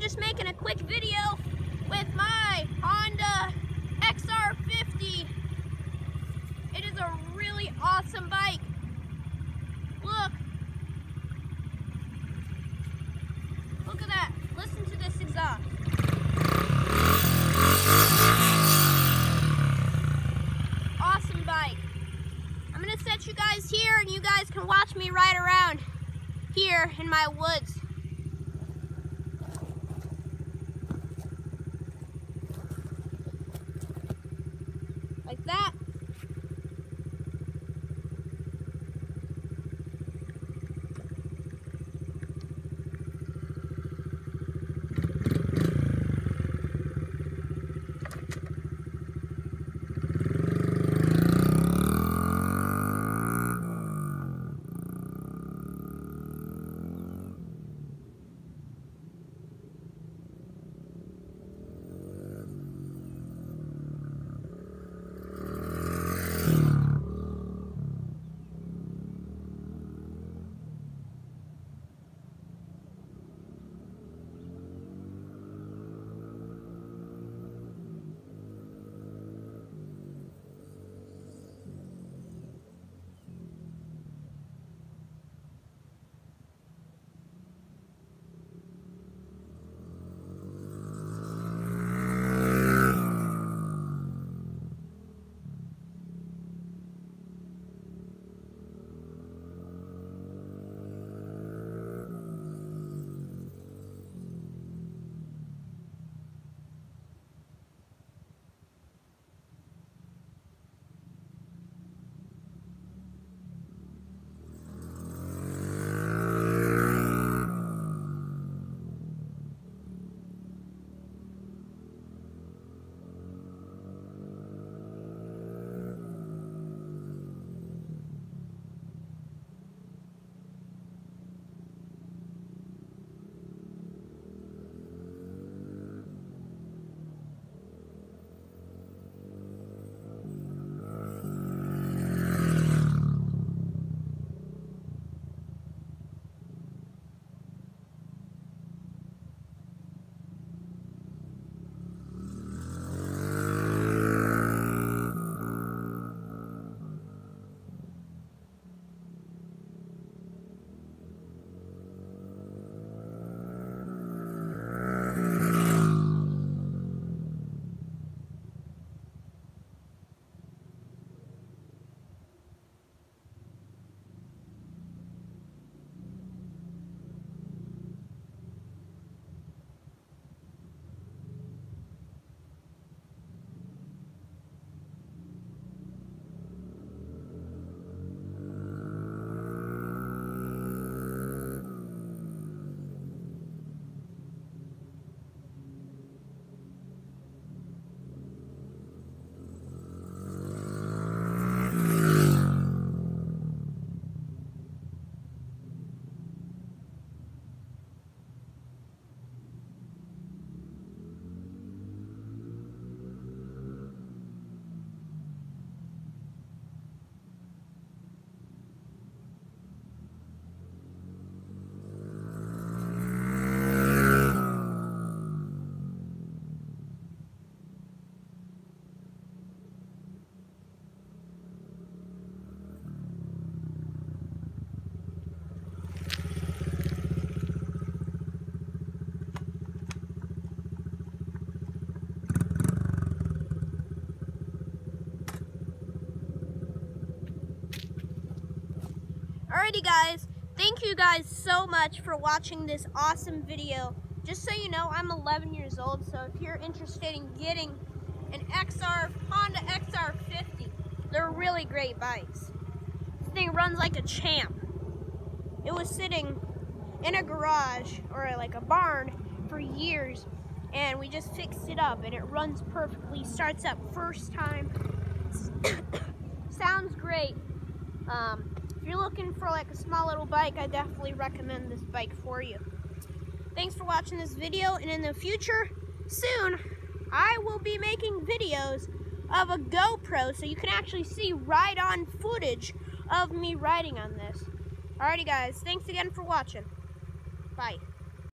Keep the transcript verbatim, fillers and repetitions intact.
just making a quick video with my Honda X R fifty. It is a really awesome bike. Look. Look at that. Listen to this exhaust. Awesome bike. I'm going to set you guys here and you guys can watch me ride around here in my woods. Like that. Alrighty guys, thank you guys so much for watching this awesome video. Just so you know, I'm eleven years old, so if you're interested in getting an X R, Honda X R fifty, they're really great bikes. This thing runs like a champ. It was sitting in a garage, or like a barn, for years, and we just fixed it up, and it runs perfectly, starts up first time, sounds great. Um, If you're looking for like a small little bike, I definitely recommend this bike for you. Thanks for watching this video, and in the future, soon, I will be making videos of a GoPro so you can actually see ride-on footage of me riding on this. Alrighty guys, thanks again for watching. Bye.